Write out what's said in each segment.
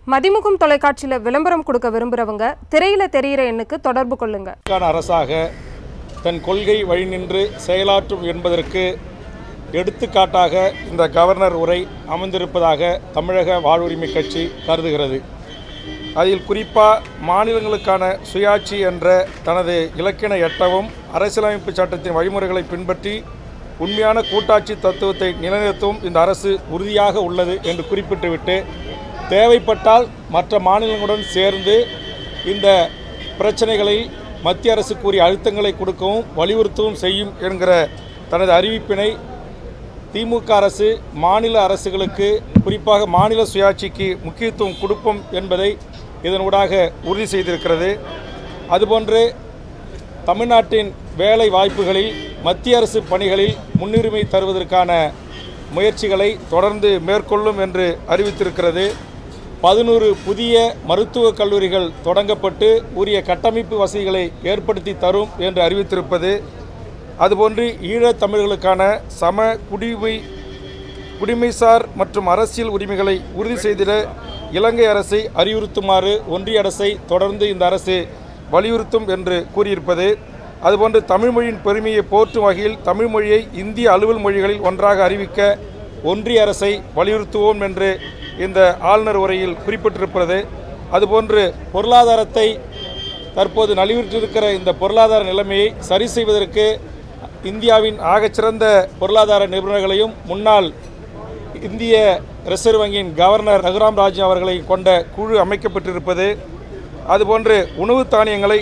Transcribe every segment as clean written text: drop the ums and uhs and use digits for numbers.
மதிமுகம் தொலைக்காட்சியில விளம்பரம் கொடுக்க விரும்புறவங்க திரையில தெரியிற எண்ணுக்கு தொடர்பு கொள்ளுங்க. அரசாக தன் கொள்கை வழி நின்று செயலாற்றும் என்பதற்கு எடுத்துக்காட்டாக இந்த கவர்னர் உரை அமைந்திருப்பதாக தமிழக வாழ்வுரிமை கட்சி கருதுகிறது. அதில் குறிப்பாக மாநிலங்களுக்கான சுயாட்சி என்ற தனது இலக்கினை எட்டவும் அரசியலமைப்பு சட்டத்தின் வழிமுறைகளை பின்பற்றி உண்மையான கூட்டாட்சி தத்துவத்தை நிலைநிறுத்தவும் இந்த அரசு உறுதியாக உள்ளது என்று குறிப்பிட்டுவிட்டு தேவைப்பட்டால் மற்ற மாநிலங்களுடன் சேர்ந்து இந்த பிரச்சனைகளில் மத்திய அரசு கூறிய அழுத்தங்களை கொடுக்கவும் வலியுறுத்தவும் செய்யும் என்கிற தனது அறிவிப்பினை திமுக அரசு மாநில அரசுகளுக்கு குறிப்பாக மாநில சுயாட்சிக்கு முக்கியத்துவம் கொடுப்போம் என்பதை இதனூடாக உறுதி செய்திருக்கிறது. அதுபோன்று தமிழ்நாட்டின் வேலை வாய்ப்புகளில் மத்திய அரசு பணிகளில் முன்னுரிமை தருவதற்கான முயற்சிகளை தொடர்ந்து மேற்கொள்ளும் என்று அறிவித்திருக்கிறது. 11 புதிய மருத்துவக் கல்லூரிகள் தொடங்கப்பட்டு உரிய கட்டமைப்பு வசதிகளை ஏற்படுத்தி தரும் என்று அறிவித்திருப்பது, அதுபோன்று ஈழத் தமிழர்களுக்கான சம குடிமைசார் மற்றும் அரசியல் உரிமைகளை உறுதி செய்திட இலங்கை அரசை அறிவுறுத்துமாறு ஒன்றிய அரசை தொடர்ந்து இந்த அரசு வலியுறுத்தும் என்று கூறியிருப்பது, அதுபோன்று தமிழ்மொழியின் பெருமையை போற்றும் வகையில் தமிழ்மொழியை இந்திய அலுவல் மொழிகளில் ஒன்றாக அறிவிக்க ஒன்றிய அரசை வலியுறுத்துவோம் என்று இந்த ஆளுநர் உரையில் குறிப்பிட்டிருப்பது, அதுபோன்று பொருளாதாரத்தை தற்போது நலிவுற்றிருக்கிற இந்த பொருளாதார நிலைமையை சரி செய்வதற்கு இந்தியாவின் ஆகச்சிறந்த பொருளாதார நிபுணர்களையும் முன்னாள் இந்திய ரிசர்வ் வங்கியின் கவர்னர் ரகுராம் ராஜன் அவர்களை கொண்ட குழு அமைக்கப்பட்டிருப்பது, அதுபோன்று உணவு தானியங்களை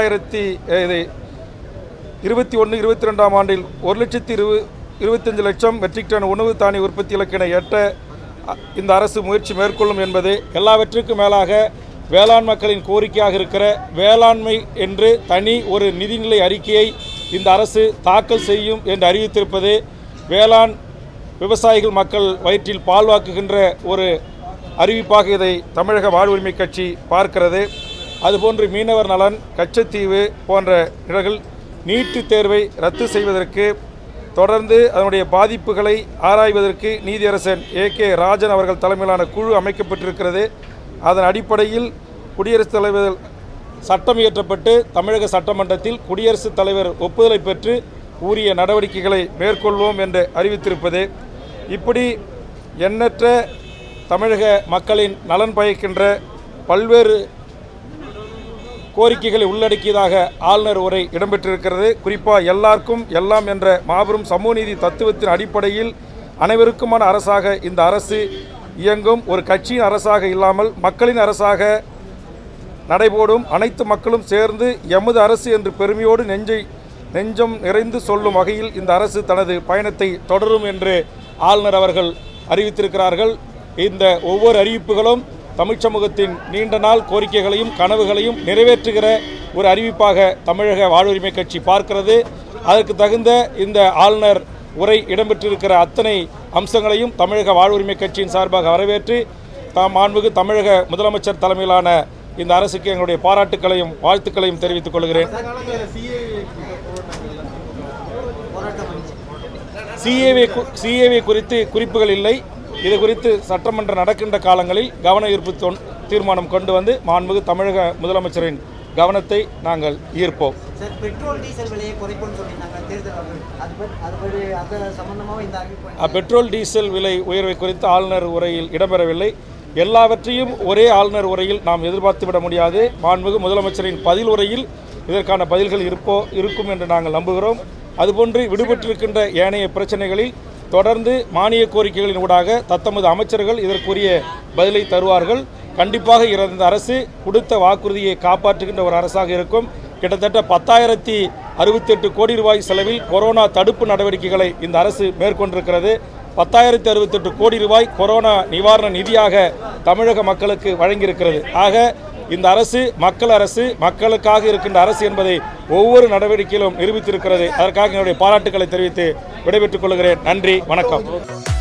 2021-22 ஆண்டில் 1,25,00,000 மெட்ரிக் டன் உணவு தானிய உற்பத்தி இலக்கினை எட்ட இந்த அரசு முயற்சி மேற்கொள்ளும் என்பது, எல்லாவற்றுக்கும் மேலாக வேளாண் மக்களின் கோரிக்கையாக இருக்கிற வேளாண்மை என்று தனி ஒரு நிதிநிலை அறிக்கையை இந்த அரசு தாக்கல் செய்யும் என்று அறிவித்திருப்பது, வேளாண் விவசாயிகள் மக்கள் வயிற்றில் பால்வாக்குகின்ற ஒரு அறிவிப்பாக இதை தமிழக வாழ்வுரிமை கட்சி பார்க்கிறது. அதுபோன்று மீனவர் நலன், கச்சத்தீவு போன்ற இடங்கள் நீட்டு தேர்வை ரத்து செய்வதற்கு தொடர்ந்து அதனுடைய பாதிப்புகளை ஆராய்வதற்கு நீதியரசன் AK ராஜன் அவர்கள் தலைமையிலான குழு அமைக்கப்பட்டிருக்கிறது. அதன் அடிப்படையில் குடியரசுத் தலைவர் சட்டம் இயற்றப்பட்டு தமிழக சட்டமன்றத்தில் குடியரசுத் தலைவர் ஒப்புதலை பெற்று உரிய நடவடிக்கைகளை மேற்கொள்வோம் என்று அறிவித்திருப்பது, இப்படி எண்ணற்ற தமிழக மக்களின் நலன் பயக்கின்ற பல்வேறு கோரிக்கைகளை உள்ளடக்கியதாக ஆளுநர் உரை இடம்பெற்றிருக்கிறது. குறிப்பாக எல்லாருக்கும் எல்லாம் என்ற மாபெரும் சமூக நீதி தத்துவத்தின் அடிப்படையில் அனைவருக்குமான அரசாக இந்த அரசு இயங்கும், ஒரு கட்சியின் அரசாக இல்லாமல் மக்களின் அரசாக நடைபோடும், அனைத்து மக்களும் சேர்ந்து எமது அரசு என்று பெருமையோடு நெஞ்சம் நிறைந்து சொல்லும் வகையில் இந்த அரசு தனது பயணத்தை தொடரும் என்று ஆளுநர் அவர்கள் அறிவித்திருக்கிறார்கள். இந்த ஒவ்வொரு அறிவிப்புகளும் தமிழ் சமூகத்தின் நீண்ட நாள் கோரிக்கைகளையும் கனவுகளையும் நிறைவேற்றுகிற ஒரு அறிவிப்பாக தமிழக வாழ்வுரிமை கட்சி பார்க்கிறது. அதற்கு தகுந்த இந்த ஆளுநர் உரை இடம்பெற்றிருக்கிற அத்தனை அம்சங்களையும் தமிழக வாழ்வுரிமை கட்சியின் சார்பாக வரவேற்று மாண்புமிகு தமிழக முதலமைச்சர் தலைமையிலான இந்த அரசுக்கு எங்களுடைய பாராட்டுக்களையும் வாழ்த்துக்களையும் தெரிவித்துக் கொள்கிறேன். சிஏஏ குறித்து குறிப்புகள் இல்லை. இது குறித்து சட்டமன்ற நடக்கின்ற காலங்களில் கவன ஈர்ப்பு தீர்மானம் கொண்டு வந்து மாண்புமிகு தமிழக முதலமைச்சரின் கவனத்தை நாங்கள் ஈர்ப்போம். பெட்ரோல் டீசல் விலை உயர்வை குறித்து ஆளுநர் உரையில் இடம்பெறவில்லை. எல்லாவற்றையும் ஒரே ஆளுநர் உரையில் நாம் எதிர்பார்த்துவிட முடியாது. மாண்புமிகு முதலமைச்சரின் பதில் உரையில் இதற்கான பதில்கள் இருக்கும் என்று நாங்கள் நம்புகிறோம். அதுபோன்று விடுபட்டிருக்கின்ற ஏனைய பிரச்சனைகளில் தொடர்ந்து மானிய கோரிக்கைகளின் ஊடாக தத்தமது அமைச்சர்கள் இதற்குரிய பதிலை தருவார்கள். கண்டிப்பாக இந்த அரசு கொடுத்த வாக்குறுதியை காப்பாற்றுகின்ற ஒரு அரசாக இருக்கும். கிட்டத்தட்ட 10,068 கோடி ரூபாய் செலவில் கொரோனா தடுப்பு நடவடிக்கைகளை இந்த அரசு மேற்கொண்டிருக்கிறது. 10,068 கோடி ரூபாய் கொரோனா நிவாரண நிதியாக தமிழக மக்களுக்கு வழங்கியிருக்கிறது. ஆக இந்த அரசு மக்கள் அரசு, மக்களுக்காக இருக்கின்ற அரசு என்பதை ஒவ்வொரு நடவடிக்கையிலும் நிரூபித்திருக்கிறது. அதற்காக என்னுடைய பாராட்டுக்களை தெரிவித்து விடைபெற்றுக் கொள்கிறேன். நன்றி, வணக்கம்.